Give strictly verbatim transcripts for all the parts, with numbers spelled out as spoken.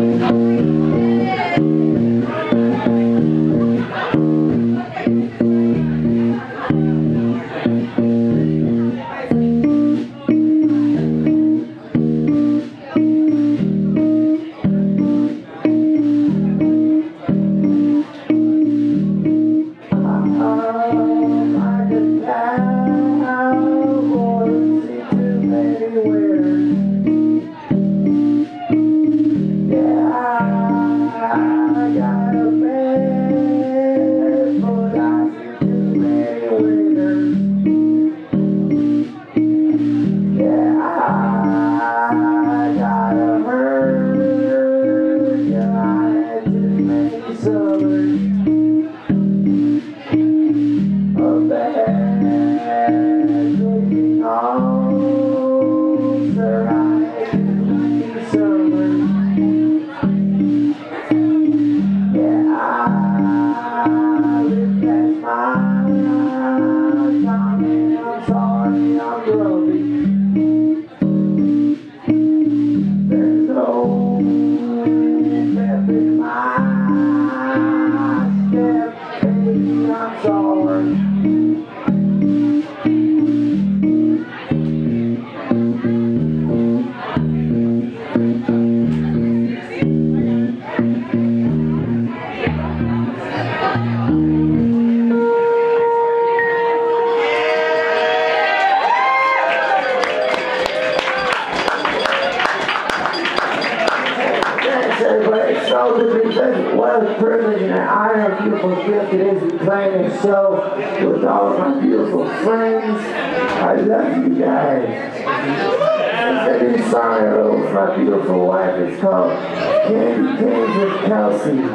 What a privilege and an honor, a beautiful gift it is to be playing this show with all of my beautiful friends. I love you guys. It's a new song I wrote with my beautiful wife. It's called Candy Canes with Kelsey.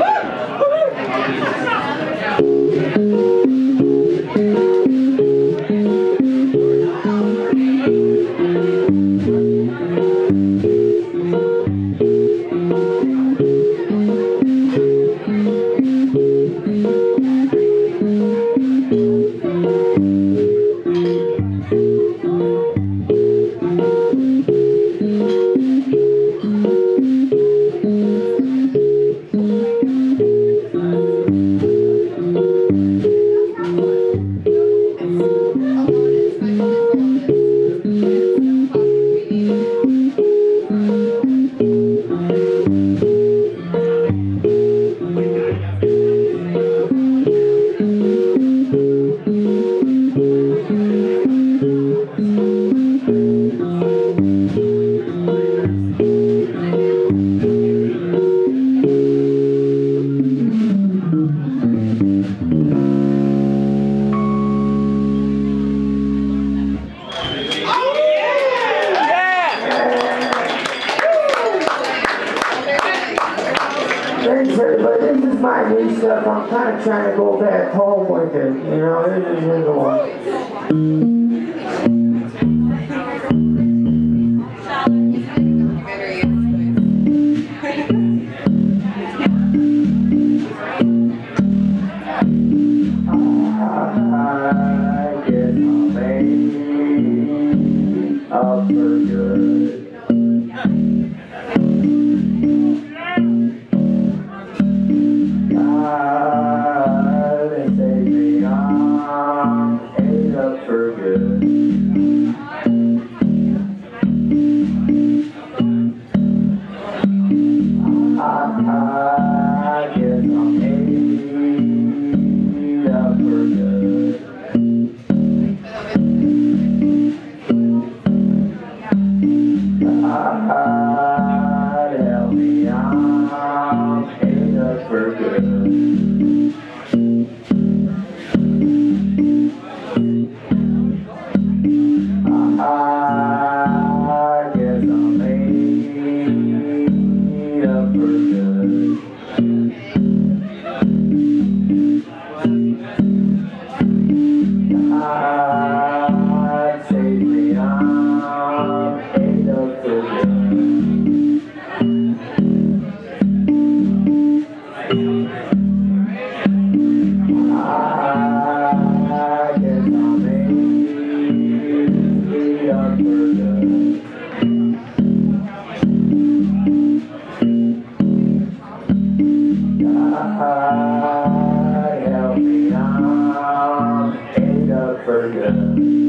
Thanks everybody, this is my new stuff. I'm kind of trying to go back home with it, you know, this is the one. I guess I'm made up for good. very good.